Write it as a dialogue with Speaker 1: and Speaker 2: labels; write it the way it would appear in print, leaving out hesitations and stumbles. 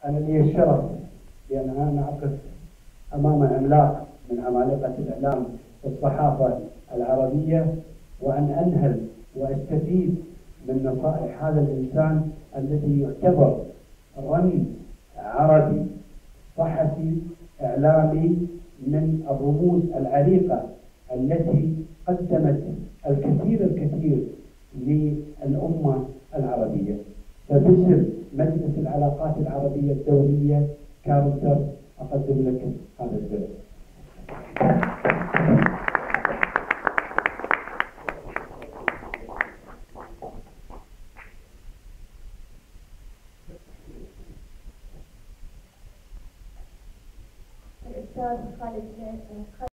Speaker 1: أنا لي الشرف بأن أنا أقف أمام عملاق من عمالقة الإعلام والصحافة العربية، وأن أنهل وأستفيد من نصائح هذا الإنسان الذي يعتبر رمز عربي صحفي إعلامي من الرموز العريقة التي قدمت الكثير للأمة العربية. فباسم مجلس العلاقات العربية الدولية كارتر أقدم لك هذا الدرس.
Speaker 2: الأستاذ خالد